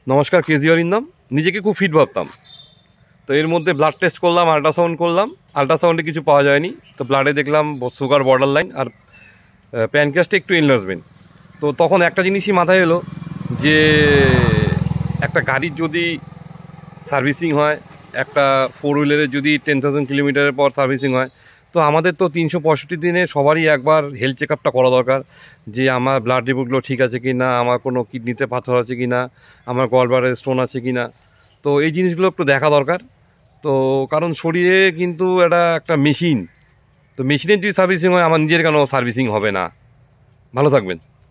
নমস্কার, কেজি অরিন্দম। নিজেকে খুব ফিট ভাবতাম, তো এর মধ্যে ব্লাড টেস্ট করলাম, আল্ট্রাসাউন্ড করলাম। আল্ট্রাসাউন্ডে কিছু পাওয়া যায়নি, তো ব্লাডে দেখলাম সুগার বর্ডার লাইন আর প্যানক্রিয়াসটা একটু এনলার্জমেন্ট। তো তখন একটা জিনিসই মাথায় এলো যে একটা গাড়ির যদি সার্ভিসিং হয়, একটা ফোর হুইলারের যদি 10,000 কিলোমিটারের পর সার্ভিসিং হয়, তো আমাদের তো 365 দিনে সবারই একবার হেলথ চেক আপটা করা দরকার, যে আমার ব্লাড রিপোর্টগুলো ঠিক আছে কি না, আমার কোনো কিডনিতে পাথর আছে কি না, আমার গলব্লাডারে স্টোন আছে কি না। তো এই জিনিসগুলো একটু দেখা দরকার। তো কারণ শরীরে কিন্তু একটা মেশিন, তো মেশিনের যদি সার্ভিসিং হয়, আমার নিজের কেন সার্ভিসিং হবে না? ভালো থাকবেন।